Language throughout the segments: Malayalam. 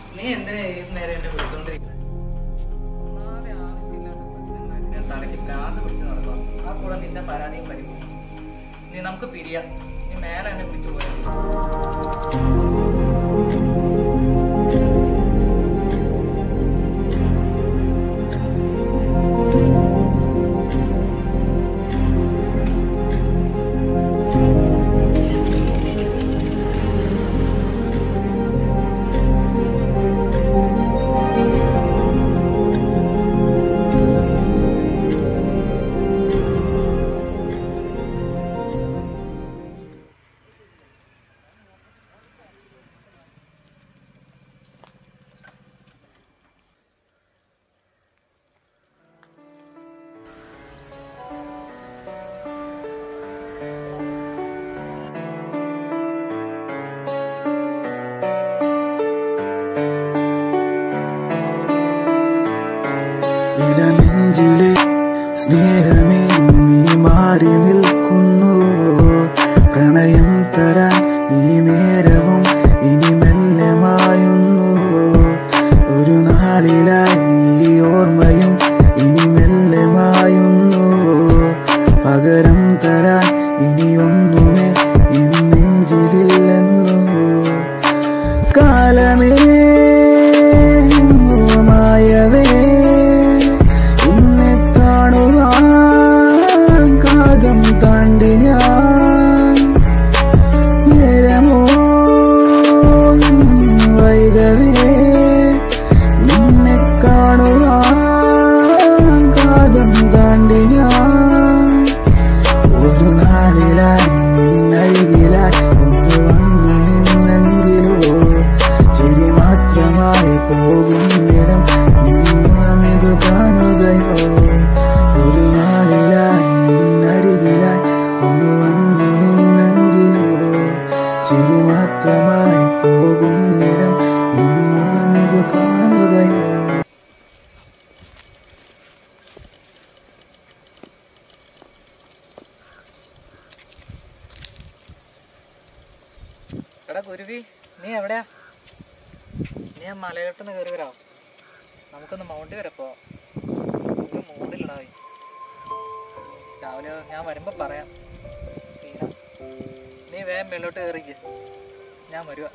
നീ എന്തിനാ ഏത് നേരം എന്നെ വിളിച്ചോണ്ടിരിക്കുന്നത്? ഒന്നാമതെ ആവശ്യമില്ലാത്ത പ്രശ്നങ്ങളായിട്ട് ഞാൻ തലയ്ക്ക് ഭ്രാന്ത് പിടിച്ച് നടക്കുക. ആ കൂടെ നിന്റെ പരാതിയും പരിഭവം. നീ നമുക്ക് പിരിയാം. നീ മേലെ എന്നെ പിടിച്ചു പോയാൽ നെഞ്ചിലെ സ്നേഹമേ നീ മാറി നിൽക്കുന്നു. പ്രണയം തരാൻ ഈ നേരവും ഇനി മെല്ലെ മായുന്നു. ഒരു നാളിലായി ഈ ഓർമ്മയും ഇനി മെല്ലെ മായുന്നു. പകരം തരാൻ ഇനിയൊന്നുമേ എൻ നെഞ്ചിലില്ലെന്നു. കാലമേ മായവേ കാതം താണ്ടി ഞാൻ നേരമോ വൈകവേ നിന്നെ കാണുവാൻ കാതം താണ്ടി ഞാൻ. ഒരു നാളിലായി നിന്നരികിലായി ഒന്ന് വന്നു നിന്നെങ്കിലോ ചിരി മാത്രമായി പോകുന്നിടം നിന്നുമിത് കാണുകയോ. ഒരു നാളിലായി നിന്നരികിലായി ഒന്ന് വന്നു നിന്നെങ്കിലോ ചിരി മാത്രമായി പോകുന്നിടം നിന്നുമിത് കാണുകയോ. എടാ കുരുവി, നീ എവിടെയാ? നീ ആ മലയോട്ടൊന്ന് കയറി വരാം. നമുക്കൊന്ന് മൗണ്ടി വരെ പോവാം. ഒരു മൂടിലിടാവി. രാവിലെ ഞാൻ വരുമ്പോൾ പറയാം. സീന, നീ വേഗം മേലോട്ട് കയറിക്ക്. ഞാൻ വരുക.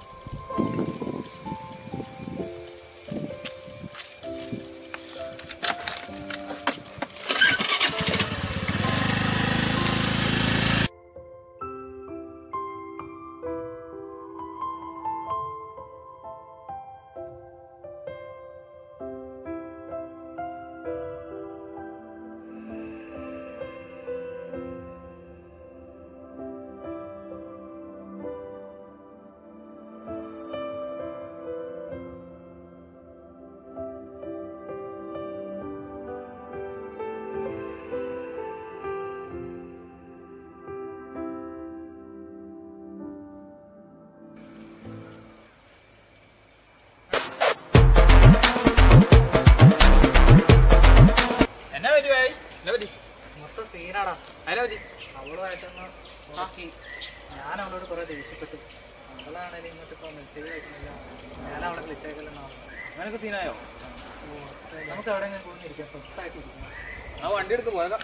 മൊത്തം സീനാടാ. അവളുമായിട്ടൊന്ന് നോക്കി. ഞാൻ അവളോട് കുറെ ദേഷ്യപ്പെട്ടു. അവളാണെങ്കിലും ഇങ്ങോട്ട് ഇപ്പോൾ മെസ്സേജ് അയക്കുന്നില്ല. ഞാൻ അവളെ വിളിച്ചേക്കല്ലെന്നോ. അങ്ങനെയൊക്കെ സീനായോ? നമുക്ക് അവിടെ ഞാൻ കൂടിയിരിക്കാം. സ്വസ്ഥായിട്ട് ഇരിക്കണം. ആ വണ്ടി എടുത്ത് പോയേക്കാം.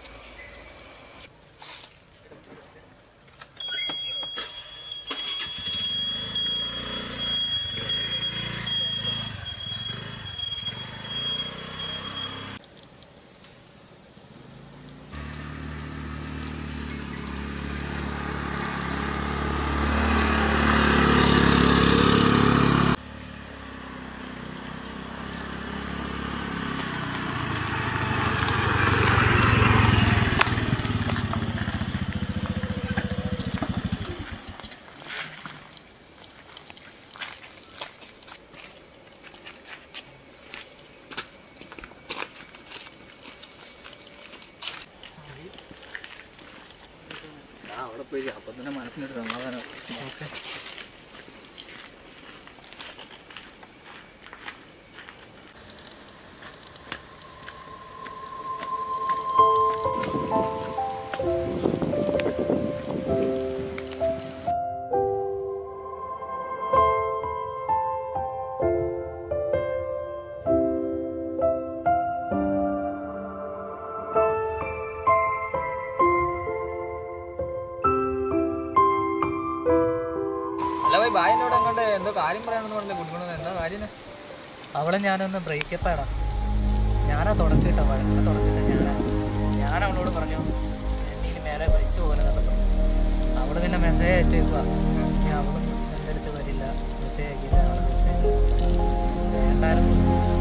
അവിടെ പോയി അപ്പം തന്നെ മനസ്സിനൊരു സമാധാനം. ഓക്കെ. പിന്നെ അവളെ ഞാനൊന്ന് ബ്രേക്കപ്പ് ആടാ. ഞാനാ തുടക്കിയിട്ടാ വഴക്കിനെ തുടക്കിയിട്ട് ഞാൻ അവളോട് പറഞ്ഞു എന്നെ ഇനി മേലെ വിളിച്ചു പോലെ എന്നൊക്കെ പറഞ്ഞു. അവള് പിന്നെ മെസ്സേജ് അയച്ചേക്കുക. ഇനി അവളും എൻ്റെ അടുത്ത് വരില്ല, മെസ്സേജ് അയക്കില്ല, അവളെ വിളിച്ചേക്കും വേണ്ടായിരുന്നു.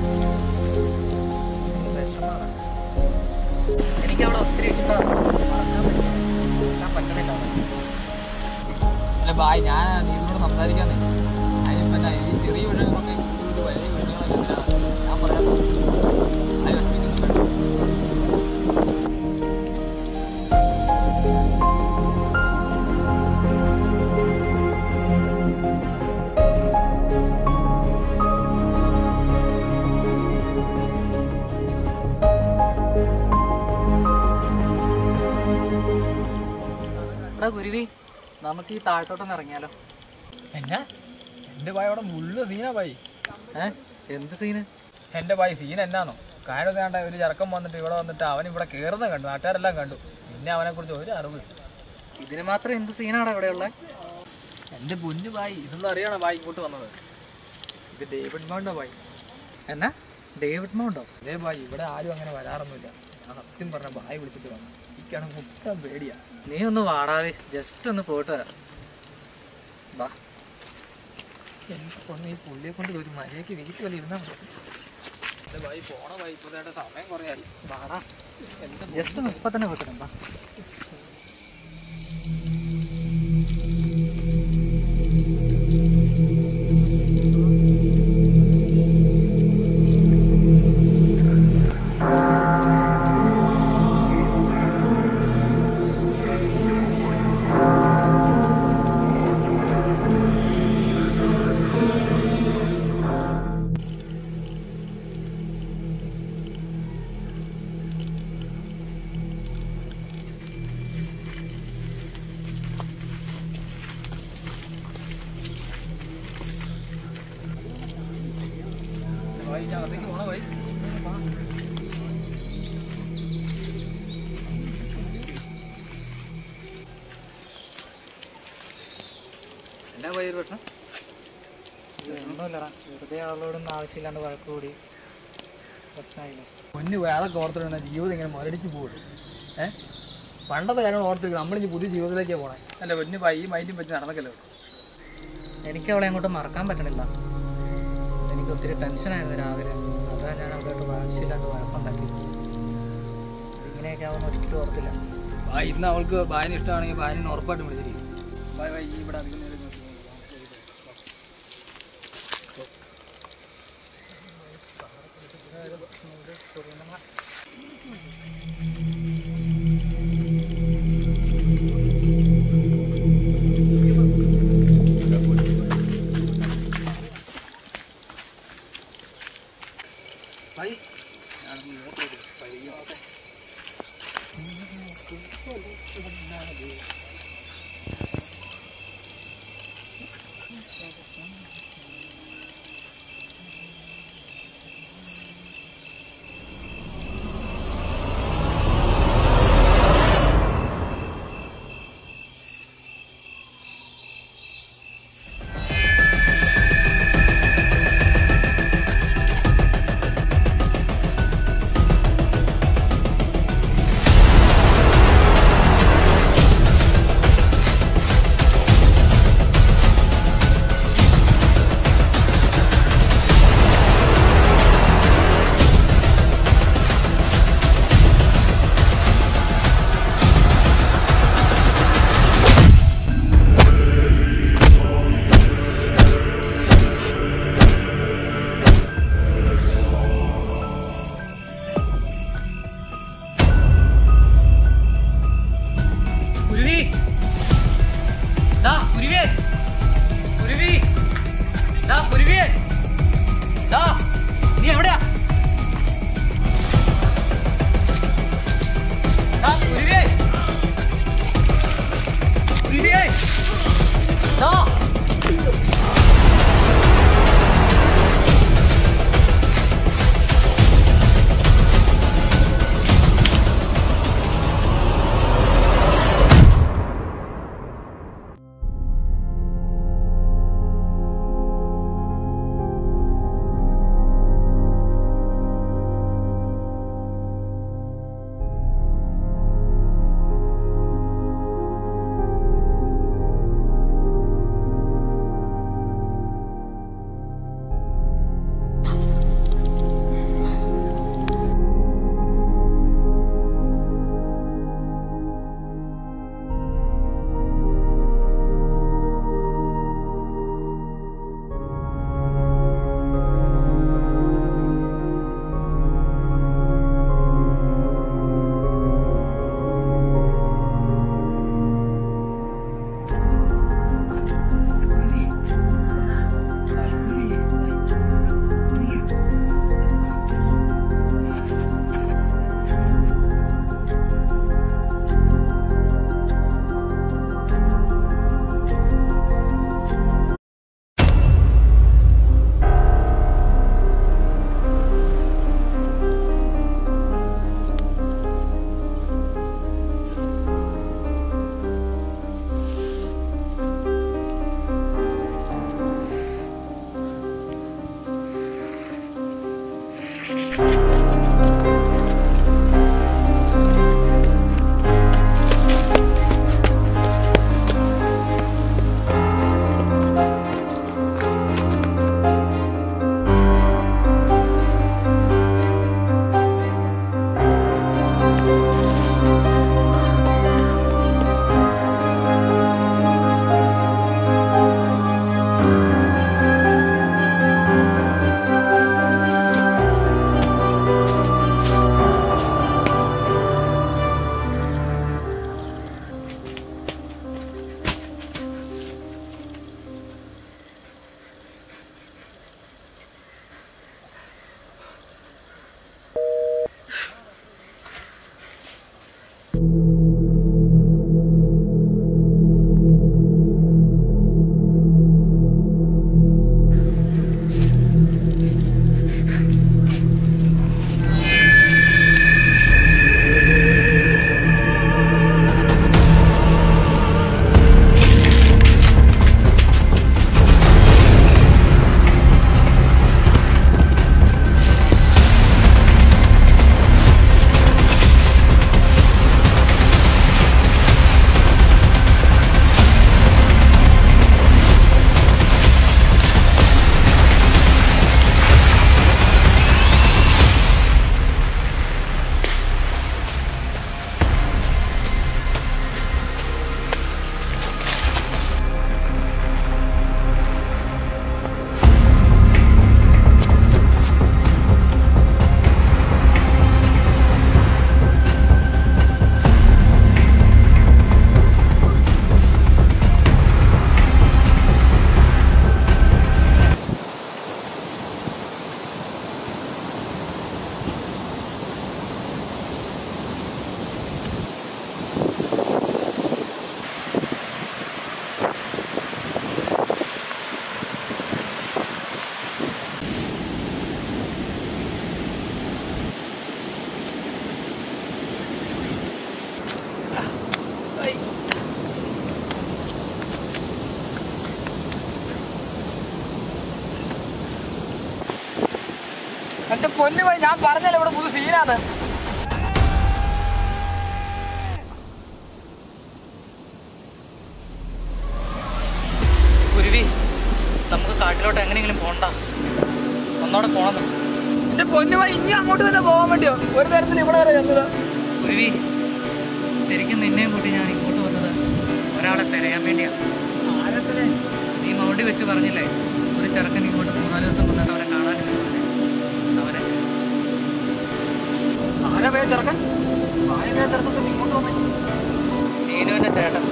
വിഷമാണ്. എനിക്ക് അവളെ ഒത്തിരി ഇഷ്ടമാണ്, മറക്കാൻ പറ്റണില്ല. അല്ല ബായ്, ഞാൻ നീനോട് സംസാരിക്കാന്നേ. അതിനിപ്പോൾ എന്നാ ഈ ചെറിയ വിഷയങ്ങളൊക്കെ വലിയ വിഷയങ്ങളൊക്കെ ഞാൻ പറയാൻ ഗുരുവി, നമുക്ക് ഈ താഴത്തോട്ടൊന്ന് ഇറങ്ങിയാലോ? എന്നാ എൻ്റെ ബായ് അവിടെ മുള്ളു സീനാ ബായി. എന്ത് സീന്? എൻ്റെ ബായ് സീൻ എന്നാന്നോ, കായടൊക്കെ കണ്ട ഒരു ചെറുക്കം വന്നിട്ട് ഇവിടെ വന്നിട്ട് അവൻ ഇവിടെ കയറുന്ന കണ്ടു, നാട്ടുകാരെല്ലാം കണ്ടു. പിന്നെ അവനെക്കുറിച്ച് ഒരു അറിവ്. ഇതിന് മാത്രം എന്ത് സീനാണ് ഇവിടെയുള്ള? എൻ്റെ പൊന്നു ബായി, ഇതൊന്നും അറിയണോ ബായ് ഇങ്ങോട്ട് വന്നത്? ഇത് ഡേവിഡ് മൗണ്ടോ ബായ്. എന്നാ ഡേവിഡ് മൗണ്ടോ? അതേ ബായ്, ഇവിടെ ആരും അങ്ങനെ വരാറൊന്നുമില്ല. ഞാൻ സത്യം പറഞ്ഞ ബായ് വിളിച്ചിട്ട് വന്നു. എനിക്കാണെങ്കിൽ മുട്ടം പേടിയാ. നീ ഒന്ന് വാടാവേ, ജസ്റ്റ് ഒന്ന് പോയിട്ട് വരാം. വാ. എനിക്കൊന്ന് ഈ പുള്ളിയെ കൊണ്ട് ഒരു മര്യാദയ്ക്ക് വീട്ടിൽ പോലെ ഇരുന്നാൽ മതി. എൻ്റെ ബായ് പോണ ബായ്, ഇപ്പോഴത്തെ സമയം കുറേ ആയി. വാടാ, ജസ്റ്റ് ഒന്ന് ഇപ്പം തന്നെ പോയിട്ട് വാ. ബായ് ഞാൻ അകത്തേക്ക് പോണ ബായ്. എന്നാ പോയി ഒരു പ്രശ്നം? ഒന്നുമില്ലടാ, വെറുതെ അവളോടൊന്നും ആവശ്യമില്ലാണ്ട് വഴക്ക് കൂടി പ്രശ്നമായില്ലേ. പൊന്നു പോയി അതൊക്കെ ഓർത്തിരുന്ന ജീവിതം ഇങ്ങനെ മുരടിച്ച് പോകുള്ളൂ. പണ്ടത്തെ കാര്യങ്ങൾ ഓർത്തിരിക്കും, നമ്മളിനി പുതിയ ജീവിതത്തിലേക്കാണ് പോകണേ. അല്ല പൊന്നു പോയി ഈ മൈൻഡും പറ്റി നടന്നൊക്കെയല്ലോ. എനിക്ക് അവളെ അങ്ങോട്ട് മറക്കാൻ പറ്റണില്ല. എനിക്ക് ഒത്തിരി ടെൻഷനായിരുന്നു രാവിലെ. അതാണ് ഞാൻ അവളോട്ട് ആവശ്യമില്ലാണ്ട് വഴക്കുണ്ടാക്കി. ഇങ്ങനെയൊക്കെ ആവുമെന്ന് ഒരിക്കലും ഓർത്തില്ല. ബായ് ഇന്ന് അവൾക്ക് ബായിന് ഇഷ്ടമാണെങ്കിൽ ബായിനെ ഉറപ്പായിട്ടും വിളിച്ചിരിക്കും. ബായ് ബായ്, ഈ ഇവിടെ അധികം നേരം നോക്കി. ബായ് ഞാനൊന്ന് നോക്കി പയ്യോ. എന്റെ പൊന്നു പോയി, ഞാൻ പറഞ്ഞല്ലോ ഇവിടെ പുതു സീനാണ്. കുരുവി, നമുക്ക് കാട്ടിലോട്ട് എങ്ങനെയെങ്കിലും പോണ്ട. ഒന്നോടെ പോണം. എന്റെ പൊന്നു പോയി, ഇനി അങ്ങോട്ട് തന്നെ പോകാൻ വേണ്ടിയോ ഒരു തരത്തിൽ ഇവിടെ വരെ ചെന്നത്? കുരുവി, ശരിക്കും നിന്നെയും കൂട്ടി ഞാൻ ഇങ്ങോട്ട് വന്നത് ഒരാളെ തിരയാൻ വേണ്ടിയാണ്. ആരത്തിനെ? നീ മൗണ്ടി വെച്ച് പറഞ്ഞില്ലേ ഒരു ചെറുക്കൻ ഇങ്ങോട്ട് 3-4 ദിവസം വന്നിട്ട് അവനെ കാണാനില്ല. അവനെ ആരാ പേ ചെറുക്കൻ? ആയ പേ ചെറുക്കൻ ഇങ്ങോട്ട് വന്നേ? നീനുവിന്റെ ചേട്ടൻ.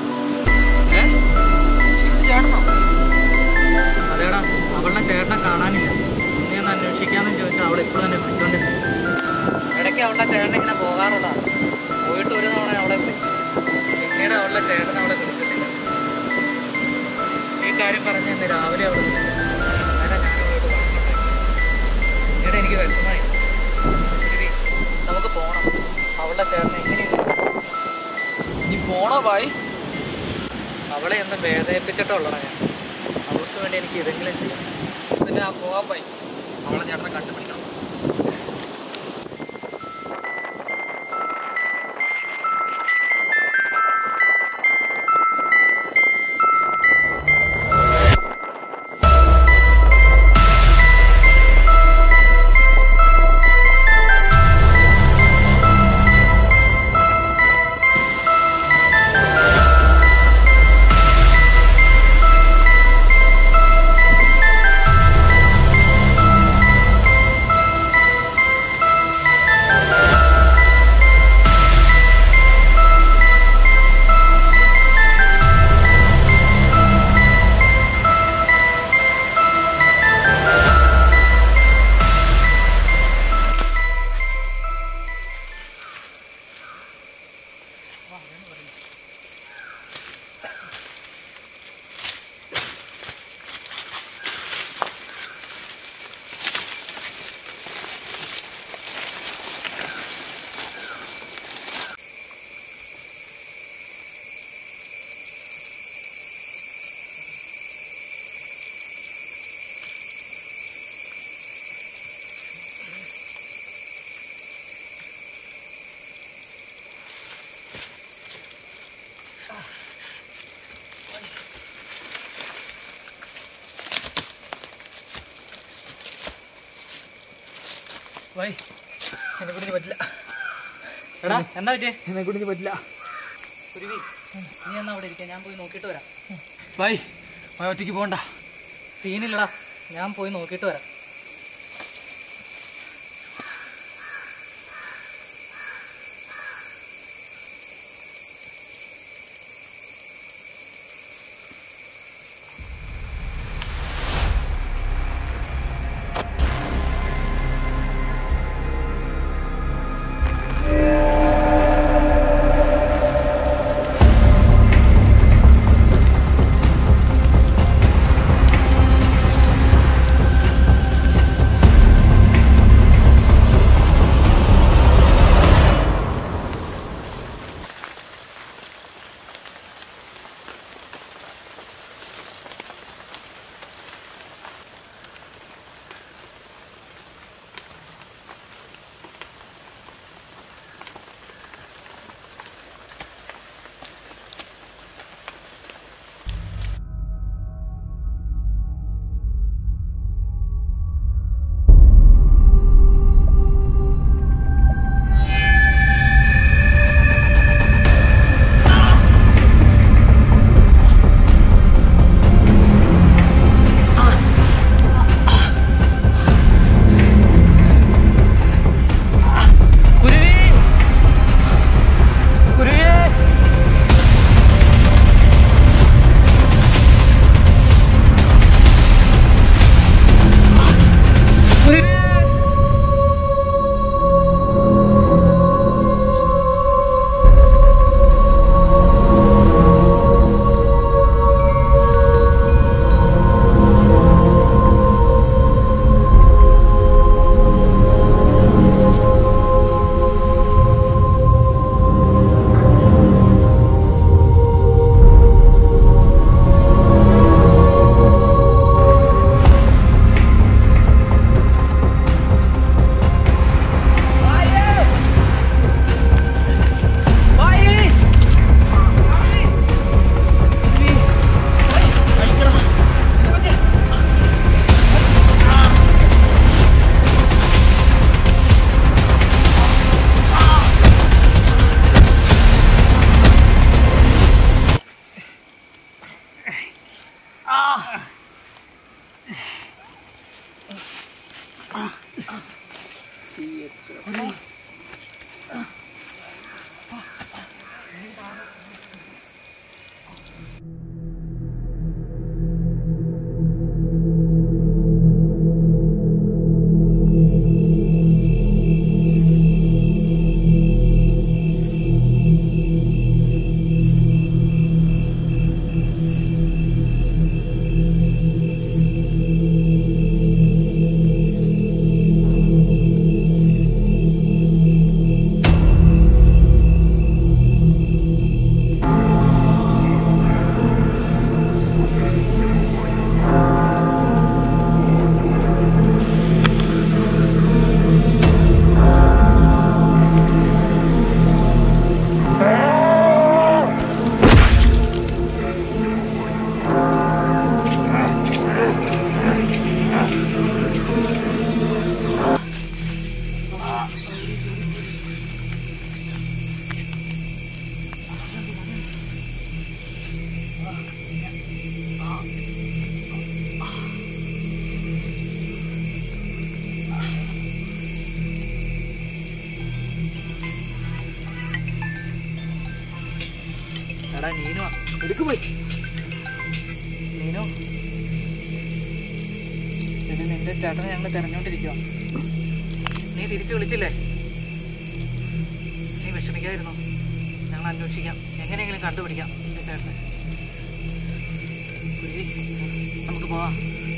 ചേട്ടനോ? അതേടാ, അവളുടെ ചേട്ടനെ കാണാനില്ല. നീ ഒന്ന് അന്വേഷിക്കാമെന്ന് ചോദിച്ചാൽ അവൾ ഇപ്പോഴും തന്നെ വിളിച്ചോണ്ടിരുന്നു. ഇടയ്ക്ക് അവളുടെ ചേട്ടൻ ഇങ്ങനെ പോകാറുള്ളതാണ്. പോയിട്ട് ഒരു തവണ അവളെ വിളിച്ചു. പിന്നീട് അവളുടെ ചേട്ടൻ അവളെ വിളിച്ചിട്ടില്ല. ഈ കാര്യം പറഞ്ഞ് ഇന്ന് രാവിലെ അവൾ വിളിച്ചു. അങ്ങനെ ഞാൻ അവളോട് പറഞ്ഞിട്ടുണ്ടായി. പിന്നീട് എനിക്ക് വിഷമമായി. നമുക്ക് പോകണം. അവളുടെ ചേട്ടൻ എങ്ങനെയാണ് നീ പോണോ ഭായി? അവളെ ഒന്ന് വേദനിപ്പിച്ചിട്ടുള്ളടാ ഞാൻ. അവൾക്ക് വേണ്ടി എനിക്ക് ഇതെങ്കിലും ചെയ്യാം. പിന്നെ ഞാൻ പോകാൻ ഭായി. അവളെ ചേട്ടനെ കണ്ടുപിടിക്കണം. വൈ, എന്നെ കുടിച്ച് പറ്റില്ല. എടാ, എന്താ പറ്റിയേ? എന്നെ കുടിച്ച് പറ്റില്ല. കുരുവി, നീ എന്നാ അവിടെ ഇരിക്കാം. ഞാൻ പോയി നോക്കിയിട്ട് വരാം. ഭായി, ഒറ്റയ്ക്ക് പോകണ്ട. സീനില്ലടാ, ഞാൻ പോയി നോക്കിയിട്ട് വരാം. എടാ നീനോ എടുക്കു പോയി നീനോ പിന്നെ നിന്റെ ചേട്ടനെ ഞങ്ങൾ തെരഞ്ഞോണ്ടിരിക്കുക. നീ തിരിച്ചു വിളിച്ചില്ലേ? നീ വിഷമിക്കായിരുന്നു. ഞങ്ങൾ അന്വേഷിക്കാം, എങ്ങനെയെങ്കിലും കണ്ടുപിടിക്കാം നിന്റെ ചേട്ടനെ. നമുക്ക് പോവാം.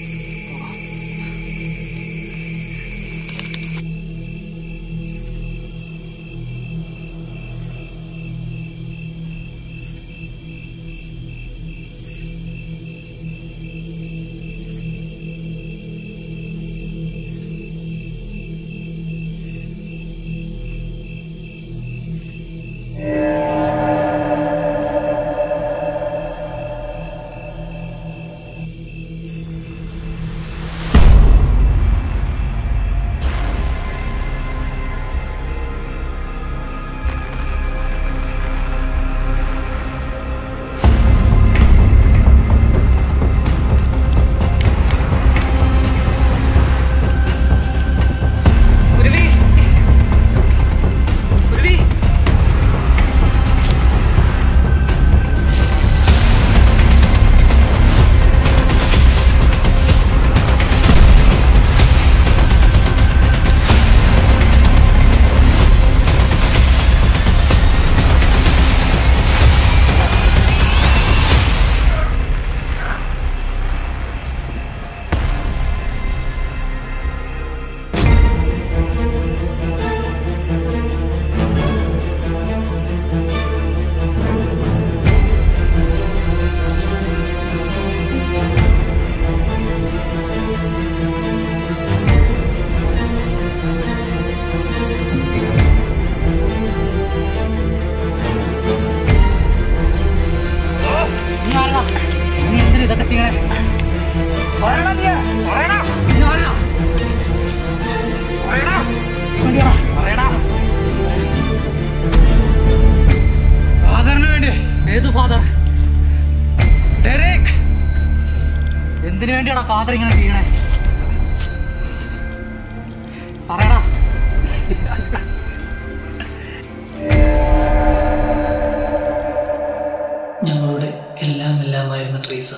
എന്തിനു വേണ്ടിയാണോ ഫാദർ ഇങ്ങനെ ചെയ്യണേ? പറയടാ. ഞങ്ങളുടെ എല്ലാമായിരുന്നു ട്രീസ.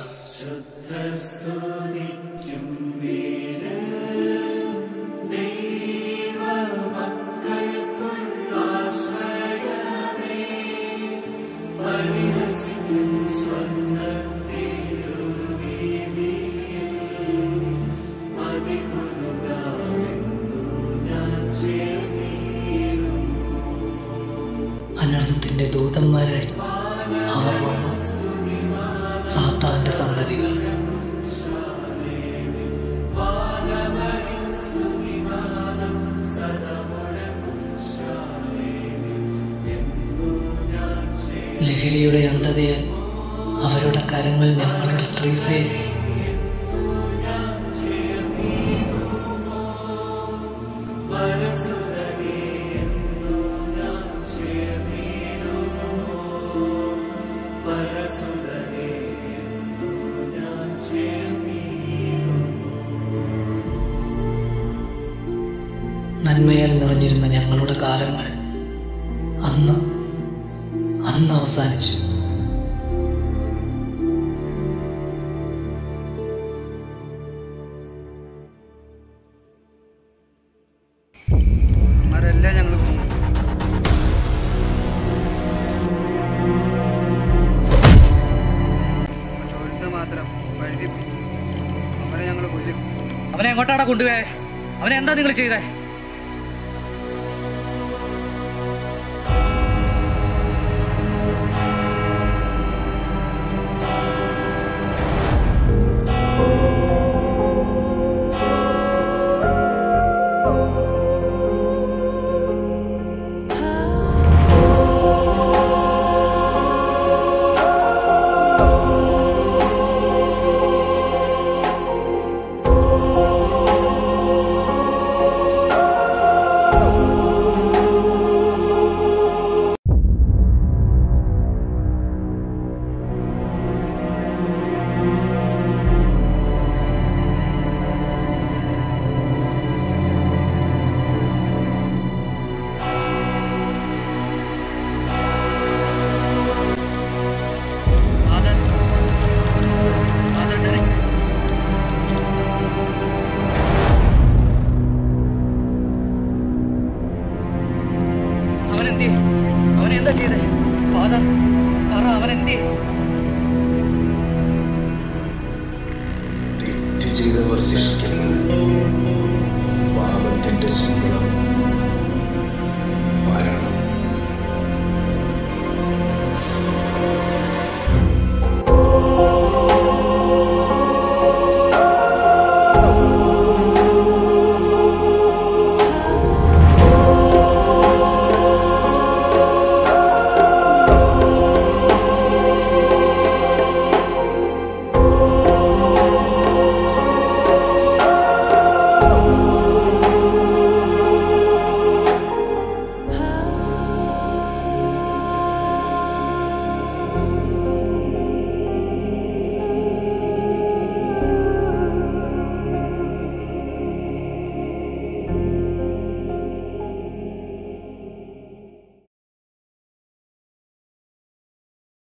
അനർത്ഥത്തിന്റെ ദൂതന്മാരായി അവർ വന്നു. സാത്താന്റെ സന്തതികൾ. ലഹരിയുടെ അന്ധതയെ അവരുടെ കരങ്ങൾ ഞങ്ങളുടെ ട്രീസയെ നന്മയാൽ നിറഞ്ഞിരുന്ന ഞങ്ങളുടെ കാലങ്ങൾ അന്ന് അവസാനിച്ചു. അവരെല്ലാം ഞങ്ങൾ ചോദിച്ചത് മാത്രം വഴുതി അവരെ ഞങ്ങൾ കൊല്ലും. അവനെ എങ്ങോട്ടാടാ കൊണ്ടുപോയേ? അവനെ എന്താ നിങ്ങൾ ചെയ്തേ? അവനെന്താ ചെയ്തേ? ഫാദർ പറ, അവനെന്തേ? തെറ്റ് ചെയ്തവർ ശിക്ഷിക്കപ്പെടും. പാപത്തിന്റെ ശിക്ഷ